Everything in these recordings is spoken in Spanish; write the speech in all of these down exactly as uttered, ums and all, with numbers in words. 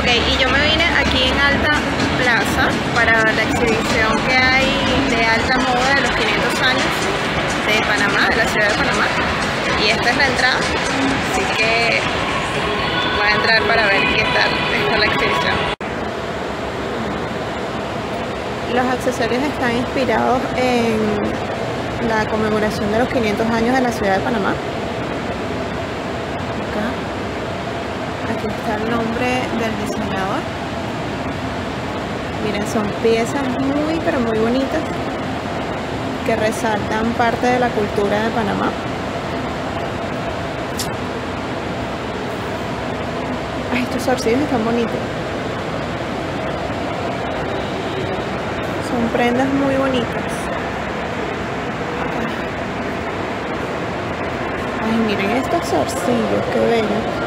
Ok, y yo me vine aquí en Alta Plaza para la exhibición que hay de alta moda de los quinientos años de Panamá, de la ciudad de Panamá. Y esta es la entrada, así que voy a entrar para ver qué tal está la exhibición. Los accesorios están inspirados en la conmemoración de los quinientos años de la ciudad de Panamá. Aquí está el nombre del diseñador. Miren, son piezas muy pero muy bonitas que resaltan parte de la cultura de Panamá. Ay, estos zarcillos están bonitos. Son prendas muy bonitas. Ay, miren estos zarcillos, qué bellos.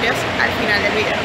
accesorios al final del video.